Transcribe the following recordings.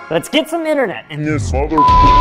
Let's get some internet in this mother.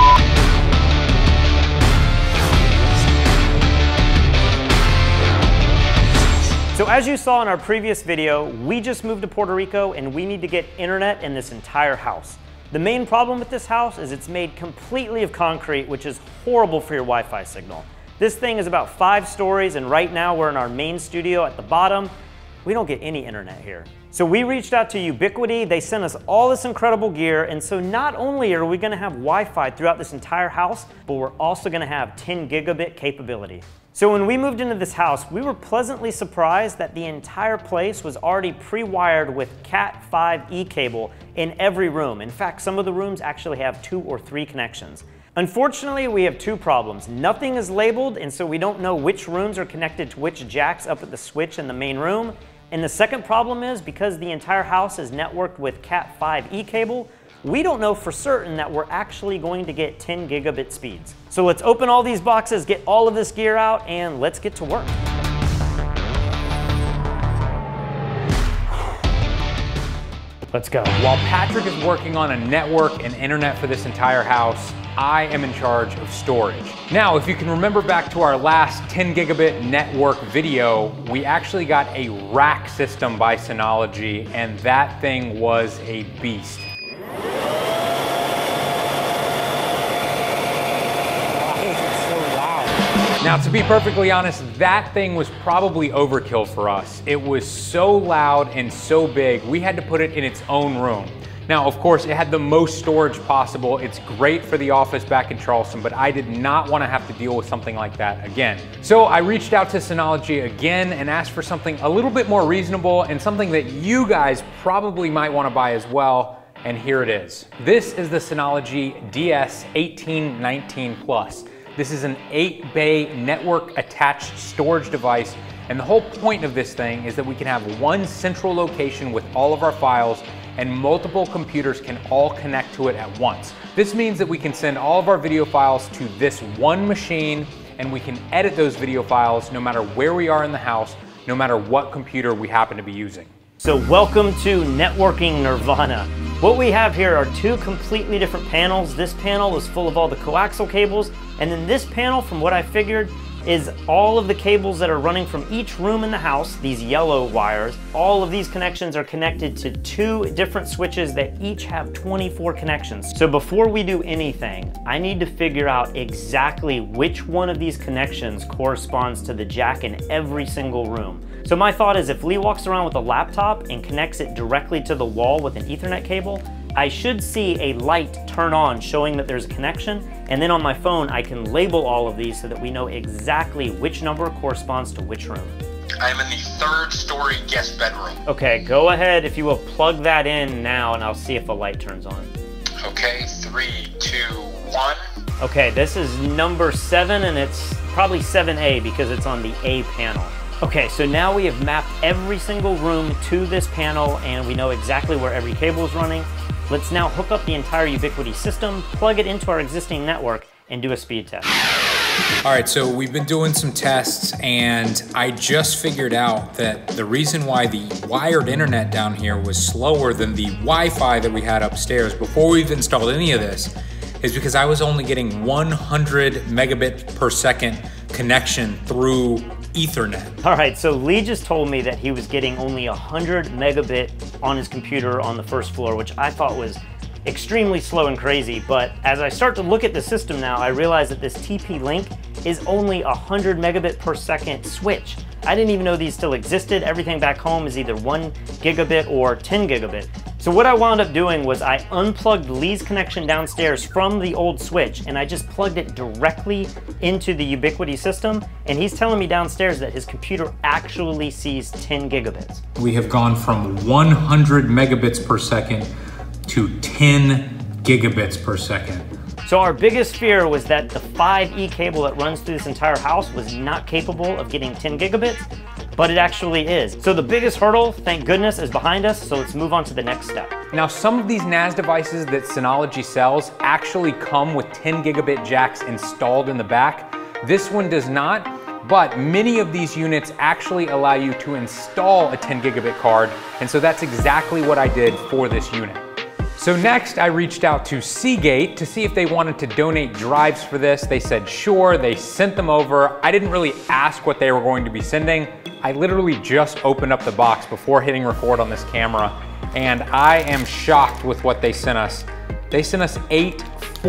So as you saw in our previous video, we just moved to Puerto Rico and we need to get internet in this entire house. The main problem with this house is it's made completely of concrete, which is horrible for your Wi-Fi signal. This thing is about 5 stories, and right now we're in our main studio at the bottom. We don't get any internet here. So we reached out to Ubiquiti. They sent us all this incredible gear, and so not only are we gonna have Wi-Fi throughout this entire house, but we're also gonna have 10 gigabit capability. So when we moved into this house, we were pleasantly surprised that the entire place was already pre-wired with Cat5e cable in every room. In fact, some of the rooms actually have 2 or 3 connections. Unfortunately, we have 2 problems. Nothing is labeled, and so we don't know which rooms are connected to which jacks up at the switch in the main room. And the second problem is, because the entire house is networked with Cat5e cable, we don't know for certain that we're actually going to get 10 gigabit speeds. So let's open all these boxes, get all of this gear out, and let's get to work. Let's go. While Patrick is working on a network and internet for this entire house, I am in charge of storage. Now, if you can remember back to our last 10 gigabit network video, we actually got a rack system by Synology, and that thing was a beast. Now, to be perfectly honest, that thing was probably overkill for us. It was so loud and so big, we had to put it in its own room. Now, of course, it had the most storage possible. It's great for the office back in Charleston, but I did not want to have to deal with something like that again. So I reached out to Synology again and asked for something a little bit more reasonable and something that you guys probably might want to buy as well. And here it is. This is the Synology DS1819 Plus. This is an 8-bay network attached storage device, and the whole point of this thing is that we can have one central location with all of our files, and multiple computers can all connect to it at once. This means that we can send all of our video files to this one machine, and we can edit those video files no matter where we are in the house, no matter what computer we happen to be using. So welcome to networking nirvana. What we have here are 2 completely different panels. This panel is full of all the coaxial cables, and then this panel, from what I figured, is all of the cables that are running from each room in the house, these yellow wires. All of these connections are connected to 2 different switches that each have 24 connections. So before we do anything, I need to figure out exactly which one of these connections corresponds to the jack in every single room. So my thought is, if Lee walks around with a laptop and connects it directly to the wall with an Ethernet cable, I should see a light turn on showing that there's a connection, and then on my phone I can label all of these so that we know exactly which number corresponds to which room. I'm in the 3rd story guest bedroom. Okay, go ahead, if you will, plug that in now and I'll see if a light turns on. Okay, 3, 2, 1. Okay, this is number 7, and it's probably 7A because it's on the A panel. Okay, so now we have mapped every single room to this panel and we know exactly where every cable is running. Let's now hook up the entire Ubiquiti system, plug it into our existing network, and do a speed test. All right, so we've been doing some tests, and I just figured out that the reason why the wired internet down here was slower than the Wi-Fi that we had upstairs before we've installed any of this is because I was only getting 100 megabit per second connection through Ethernet. All right, so Lee just told me that he was getting only 100 megabit on his computer on the 1st floor, which I thought was extremely slow and crazy. But as I start to look at the system now, I realize that this TP-Link is only 100 megabit per second switch. I didn't even know these still existed. Everything back home is either 1 gigabit or 10 gigabit. So what I wound up doing was I unplugged Lee's connection downstairs from the old switch, and I just plugged it directly into the Ubiquiti system, and he's telling me downstairs that his computer actually sees 10 gigabits. We have gone from 100 megabits per second to 10 gigabits per second. So our biggest fear was that the 5E cable that runs through this entire house was not capable of getting 10 gigabits, but it actually is. So the biggest hurdle, thank goodness, is behind us, so let's move on to the next step. Now, some of these NAS devices that Synology sells actually come with 10 gigabit jacks installed in the back. This one does not, but many of these units actually allow you to install a 10 gigabit card, and so that's exactly what I did for this unit. So next I reached out to Seagate to see if they wanted to donate drives for this. They said sure, they sent them over. I didn't really ask what they were going to be sending. I literally just opened up the box before hitting record on this camera, and I am shocked with what they sent us. They sent us 8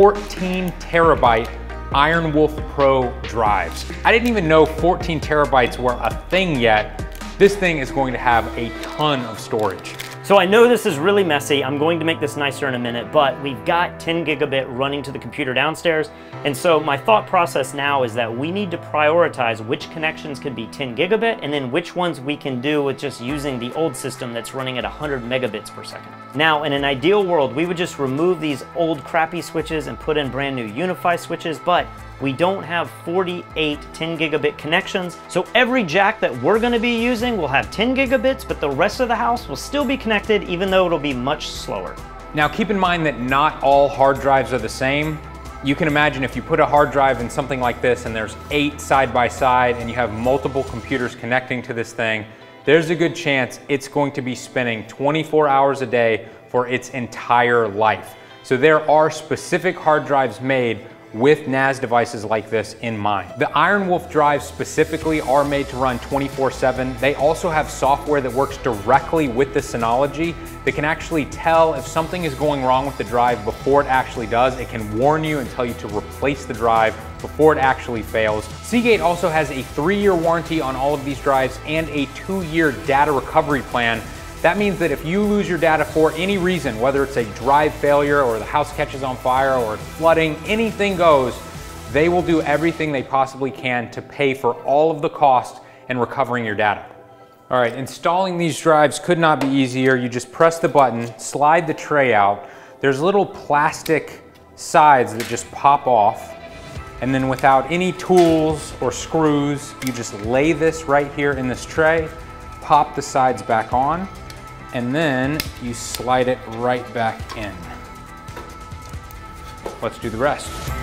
14 terabyte Iron Wolf Pro drives. I didn't even know 14 terabytes were a thing yet. This thing is going to have a ton of storage. So I know this is really messy. I'm going to make this nicer in a minute, but we've got 10 gigabit running to the computer downstairs. And so my thought process now is that we need to prioritize which connections can be 10 gigabit and then which ones we can do with just using the old system that's running at 100 megabits per second. Now, in an ideal world, we would just remove these old crappy switches and put in brand new UniFi switches, but we don't have 48 10 gigabit connections. So every jack that we're gonna be using will have 10 gigabits, but the rest of the house will still be connected, even though it'll be much slower. Now keep in mind that not all hard drives are the same. You can imagine if you put a hard drive in something like this and there's 8 side by side and you have multiple computers connecting to this thing, there's a good chance it's going to be spinning 24 hours a day for its entire life. So there are specific hard drives made with NAS devices like this in mind. The Iron Wolf drives specifically are made to run 24/7. They also have software that works directly with the Synology that can actually tell if something is going wrong with the drive before it actually does. It can warn you and tell you to replace the drive before it actually fails. Seagate also has a 3-year warranty on all of these drives and a 2-year data recovery plan. That means that if you lose your data for any reason, whether it's a drive failure or the house catches on fire or flooding, anything goes, they will do everything they possibly can to pay for all of the cost in recovering your data. All right, installing these drives could not be easier. You just press the button, slide the tray out. There's little plastic sides that just pop off. And then without any tools or screws, you just lay this right here in this tray, pop the sides back on, and then you slide it right back in. Let's do the rest.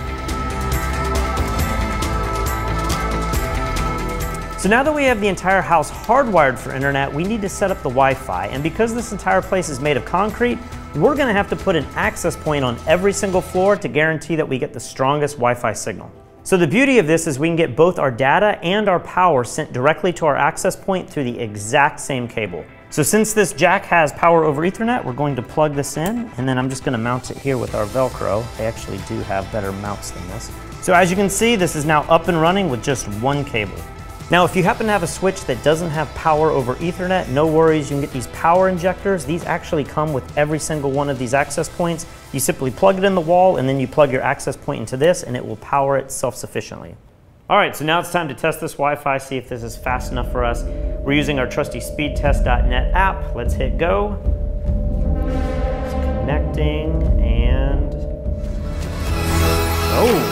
So now that we have the entire house hardwired for internet, we need to set up the Wi-Fi. And because this entire place is made of concrete, we're gonna have to put an access point on every single floor to guarantee that we get the strongest Wi-Fi signal. So the beauty of this is we can get both our data and our power sent directly to our access point through the exact same cable. So since this jack has power over Ethernet, we're going to plug this in, and then I'm just gonna mount it here with our Velcro. They actually do have better mounts than this. So as you can see, this is now up and running with just one cable. Now, if you happen to have a switch that doesn't have power over Ethernet, no worries, you can get these power injectors. These actually come with every single one of these access points. You simply plug it in the wall and then you plug your access point into this and it will power it self-sufficiently. All right, so now it's time to test this Wi-Fi, see if this is fast enough for us. We're using our trusty speedtest.net app. Let's hit go. It's connecting and, oh.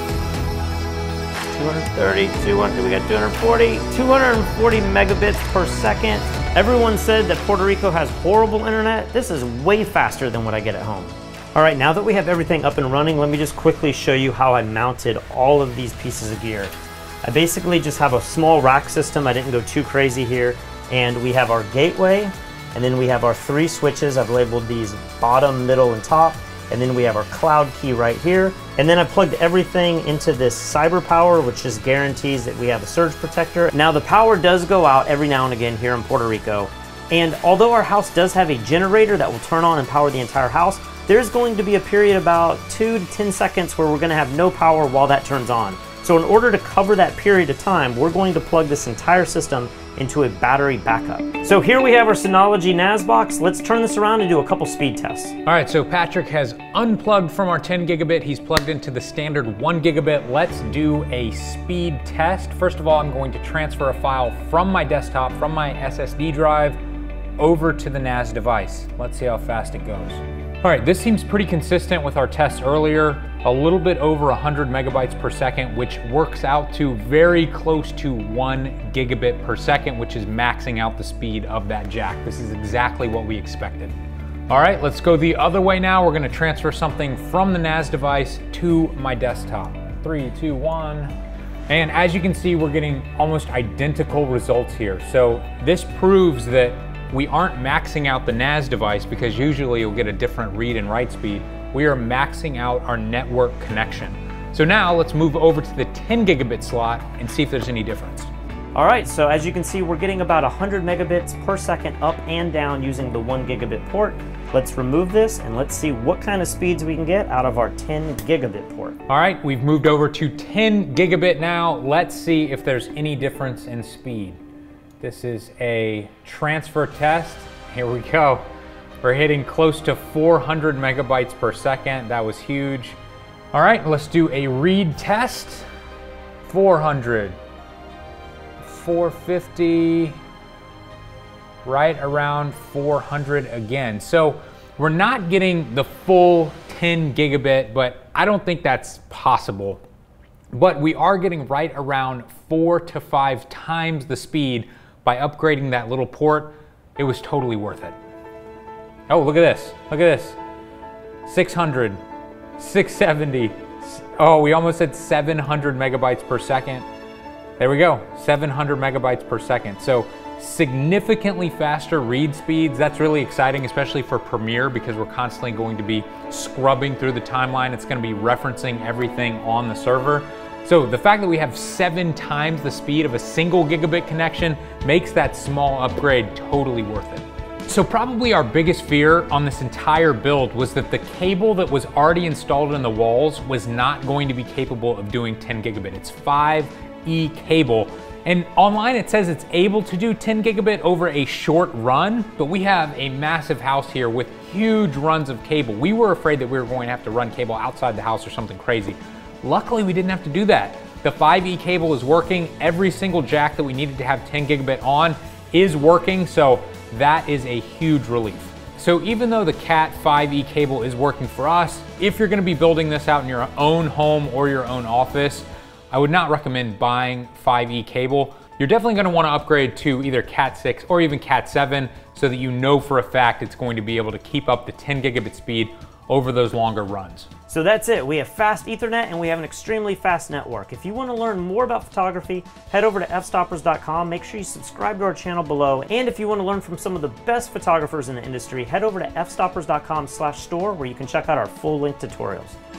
230, 200, we got 240, 240 megabits per second. Everyone said that Puerto Rico has horrible internet. This is way faster than what I get at home. All right, now that we have everything up and running, let me just quickly show you how I mounted all of these pieces of gear. I basically just have a small rack system. I didn't go too crazy here. And we have our gateway, and then we have our 3 switches. I've labeled these bottom, middle, and top. And then we have our cloud key right here. And then I plugged everything into this CyberPower, which just guarantees that we have a surge protector. Now the power does go out every now and again here in Puerto Rico. And although our house does have a generator that will turn on and power the entire house, there's going to be a period about 2 to 10 seconds where we're gonna have no power while that turns on. So in order to cover that period of time, we're going to plug this entire system into a battery backup. So here we have our Synology NAS box. Let's turn this around and do a couple speed tests. All right, so Patrick has unplugged from our 10 gigabit. He's plugged into the standard 1 gigabit. Let's do a speed test. First of all, I'm going to transfer a file from my desktop, from my SSD drive, over to the NAS device. Let's see how fast it goes. All right, this seems pretty consistent with our tests earlier. A little bit over 100 megabytes per second, which works out to very close to 1 gigabit per second, which is maxing out the speed of that jack. This is exactly what we expected. All right, let's go the other way now. We're gonna transfer something from the NAS device to my desktop. 3, 2, 1. And as you can see, we're getting almost identical results here. So this proves that we aren't maxing out the NAS device because usually you'll get a different read and write speed. We are maxing out our network connection. So now let's move over to the 10 gigabit slot and see if there's any difference. All right, so as you can see, we're getting about 100 megabits per second up and down using the 1 gigabit port. Let's remove this and let's see what kind of speeds we can get out of our 10 gigabit port. All right, we've moved over to 10 gigabit now. Let's see if there's any difference in speed. This is a transfer test. Here we go. We're hitting close to 400 megabytes per second. That was huge. All right, let's do a read test. 400. 450, right around 400 again. So we're not getting the full 10 gigabit, but I don't think that's possible. But we are getting right around 4 to 5 times the speed by upgrading that little port. It was totally worth it. Oh, look at this, look at this. 600, 670. Oh, we almost hit 700 megabytes per second. There we go, 700 megabytes per second. So significantly faster read speeds. That's really exciting, especially for Premiere, because we're constantly going to be scrubbing through the timeline. It's going to be referencing everything on the server. So the fact that we have 7 times the speed of a single gigabit connection makes that small upgrade totally worth it. So probably our biggest fear on this entire build was that the cable that was already installed in the walls was not going to be capable of doing 10 gigabit. It's 5E cable. And online it says it's able to do 10 gigabit over a short run, but we have a massive house here with huge runs of cable. We were afraid that we were going to have to run cable outside the house or something crazy. Luckily, we didn't have to do that. The 5E cable is working. Every single jack that we needed to have 10 gigabit on is working, so that is a huge relief. So even though the Cat 5E cable is working for us, if you're gonna be building this out in your own home or your own office, I would not recommend buying 5E cable. You're definitely gonna wanna upgrade to either Cat 6 or even Cat 7 so that you know for a fact it's going to be able to keep up the 10 gigabit speed over those longer runs. So that's it. We have fast Ethernet and we have an extremely fast network. If you want to learn more about photography, head over to fstoppers.com. Make sure you subscribe to our channel below. And if you want to learn from some of the best photographers in the industry, head over to fstoppers.com/store where you can check out our full length tutorials.